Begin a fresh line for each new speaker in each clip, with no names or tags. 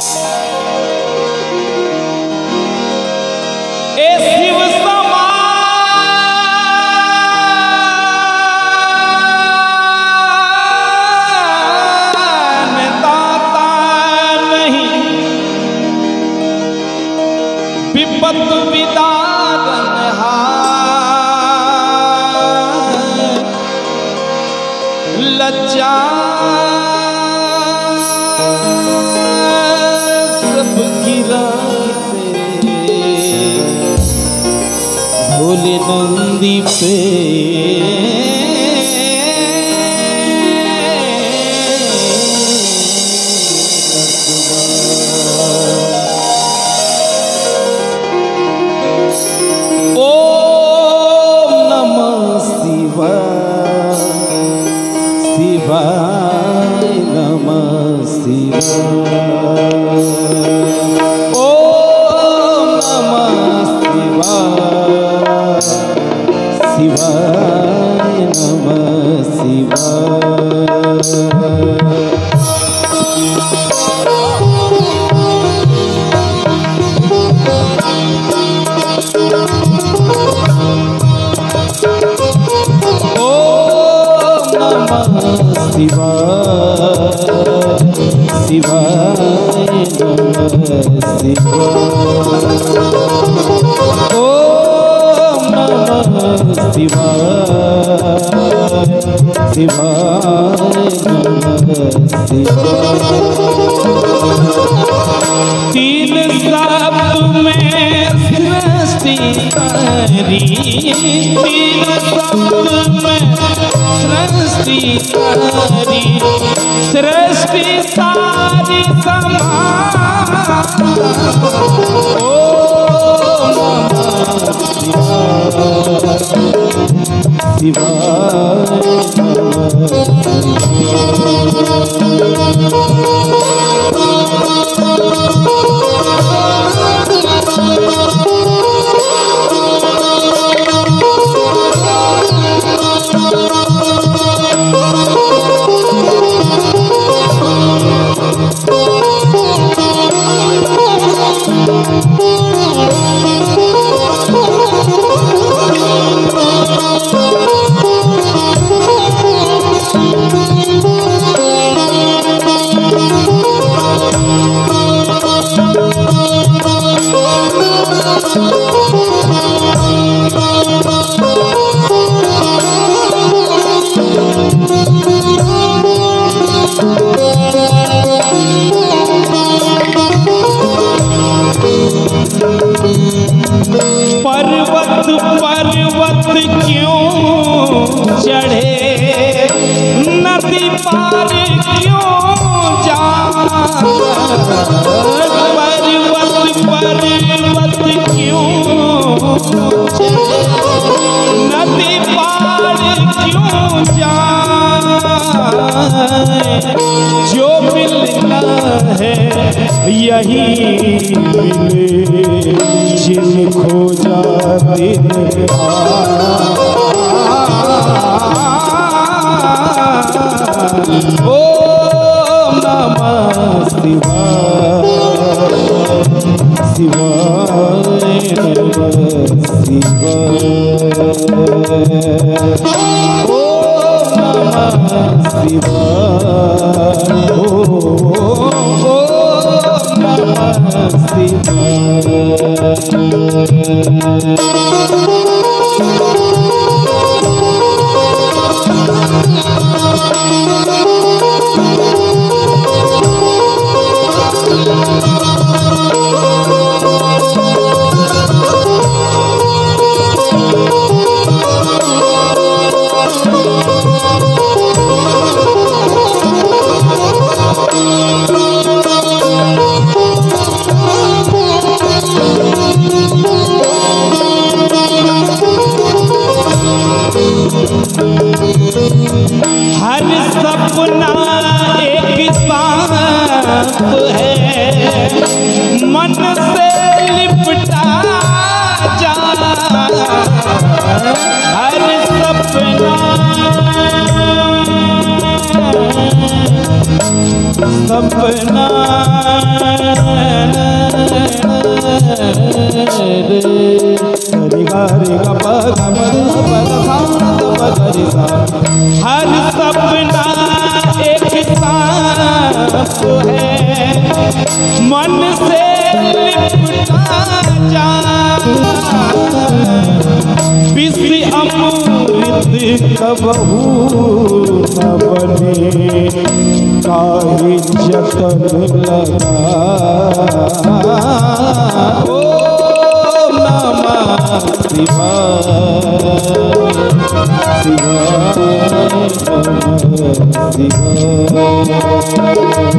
ए शिव समान दाता नहीं, विपत विदारन लाचार सब गिरा भोले नंदी पे ओम नमः शिवाय, शिवाय नमः शिवाय। ओम नमः शिवाय, शिवाय नमः शिवाय। शिवाय, शिवाय नमः शिवाय। ओम नमः शिवाय, शिवाय नमः शिवाय। तीन शब्द में सृष्टि करी, तीन शब्द में सृष्टि करी, सृष्टि सारी समान। ओम नमः शिवाय, शिवाय नमः पर्वत पर्वत क्यों चढ़े, नदी पार क्यों जाए, पर्वत पर्वत क्यों चढ़े, नदी पार क्यों जाए। जो मिलना है यही मिले, जिन खोजा दिन ओम नमः शिवाय, शिवाय नमः शिवाय। ओम नमः शिवाय, ओम नमः हर सपना एक सांप है, मन से लिपटा जा। हर सपना सपना हर सपना एक सांप है, मन से लिपटा जा, विष अमृत कबहू न बने, काहे जतन लगा। ओम नमः शिवाय, शिवाय नमः शिवाय।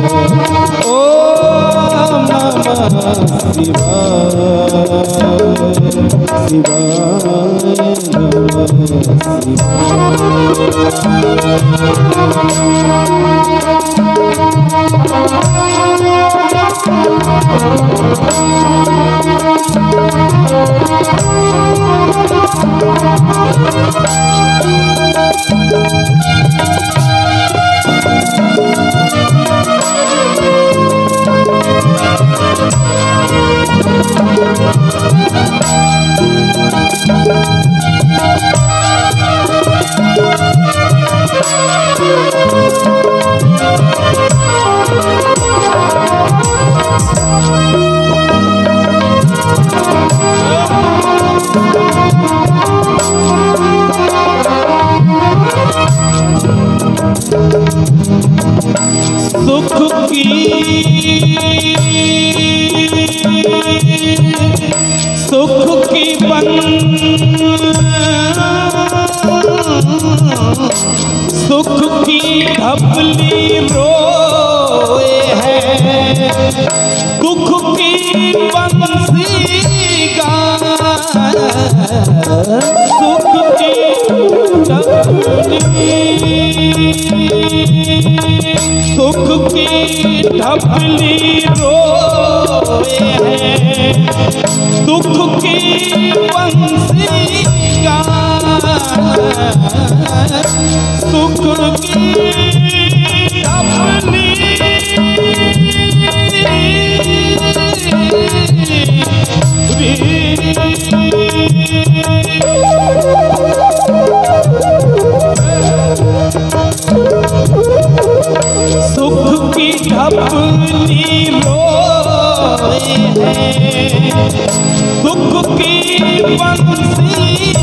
ओम नमः शिवाय, शिवाय नमः सुख की सुख की ढपली रोए है, दुख की बंसी गाए, सुख की ढपली, सुख की ढपली रोए है, दुख की बंसी गाए, सुख की ढपली सुख की ढपली रोए है, दुख की बंसी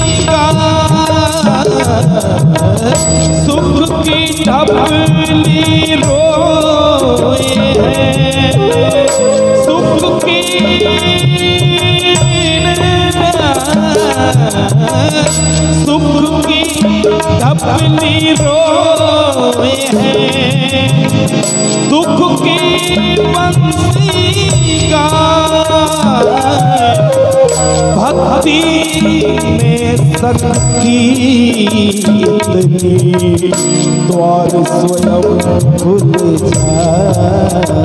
गाए, सुख की ढपली रोए है, सुख की सुख की ढपली रोए है, दुख की बंसी गाए, भक्ति में शक्ति इतनी, द्वार स्वयं खुल जाए।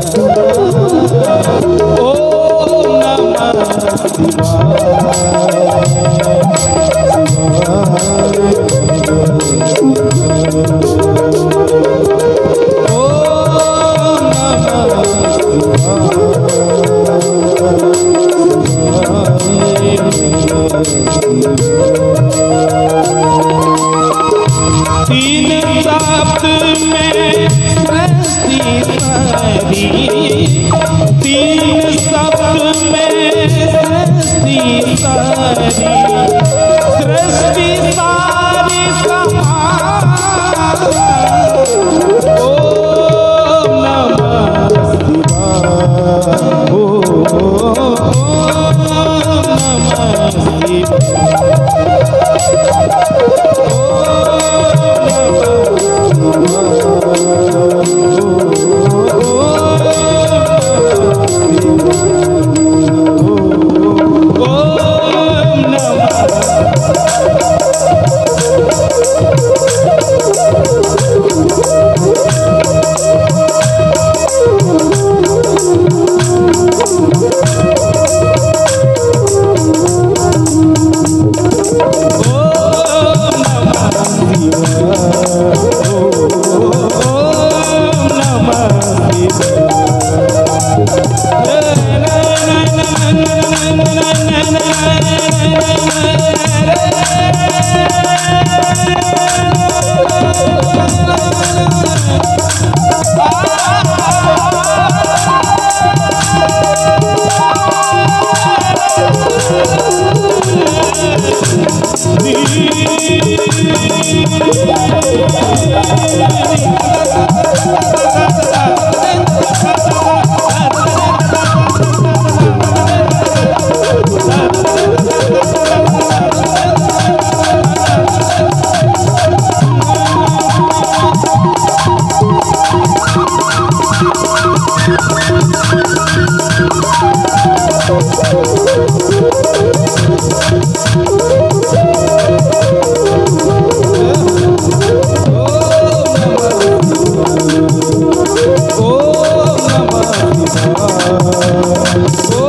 ओम नमः शिवाय, तीन शब्द में सृष्टि सारी, तीन शब्द में सृष्टि सारी, सृष्टि सारी ओम नमः शिवाय, ओम नमः शिवाय। ओम नमः शिवाय।